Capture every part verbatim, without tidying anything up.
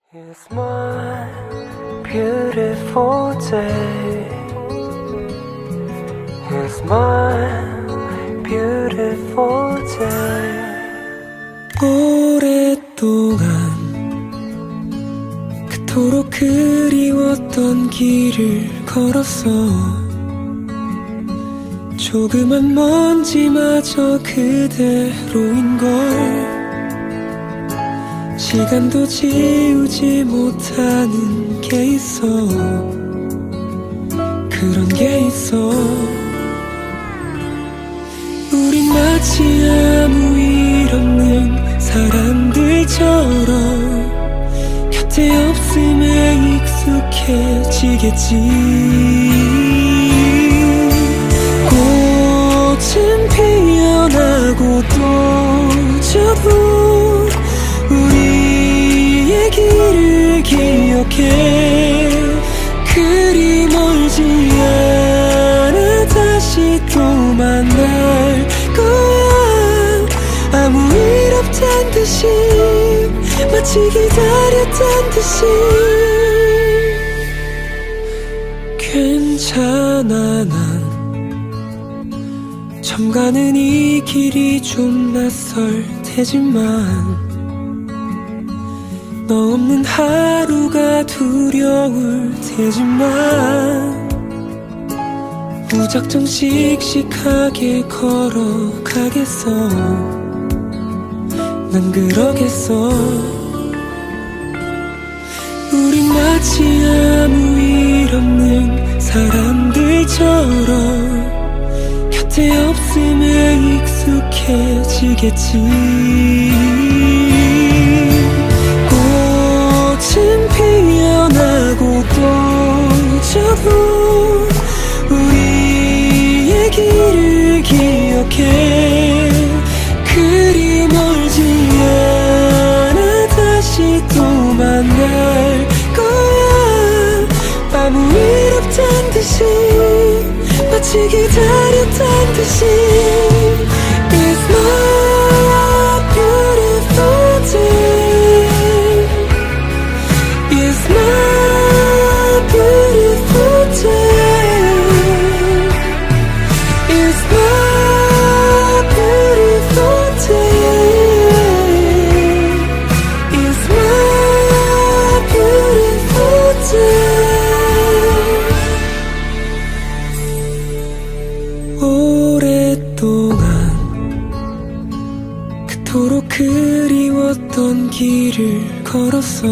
It's my beautiful day. It's my beautiful day. 오랫동안 그토록 그리웠던 길을 걸었어. 조그만 먼지마저 그대로인걸. 시간도 지우지 못하는 게 있어. 그런 게 있어. 우린 마치 아무 일 없는 사람들처럼 곁에 없음에 익숙해지겠지. 꽃은 피어나고 또 져도 우리의 길을 기억해. 그리 멀지 않아 다시 또 만날 거야. 아무 일 없단 듯이 마치 기다렸단 듯이. 괜찮아 난 처음 가는 이 길이 좀 낯설 테지만 너 없는 하루가 두려울 테지만 무작정 씩씩하게 걸어가겠어. 난 그러겠어. 우린 마치 아무 일 없는 사람들처럼 곁에 없음에 익숙해지겠지. 꽃은 피어나고 또 져도 우리의 길을 기억해. 그리 멀지 않아 다시 또 만날 거야. 아무 일 없단 듯이 마치 기다렸단 듯이. It's my beautiful day. It's my beautiful day. It's my beautiful day. It's my beautiful day. 오랫동안 그토록 그리웠던 길을 걸었어.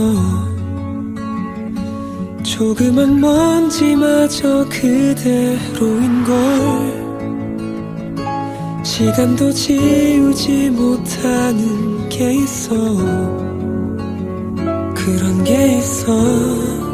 조그만 먼지마저 그대로인걸. 시간도 지우지 못하는 게 있어. 그런 게 있어.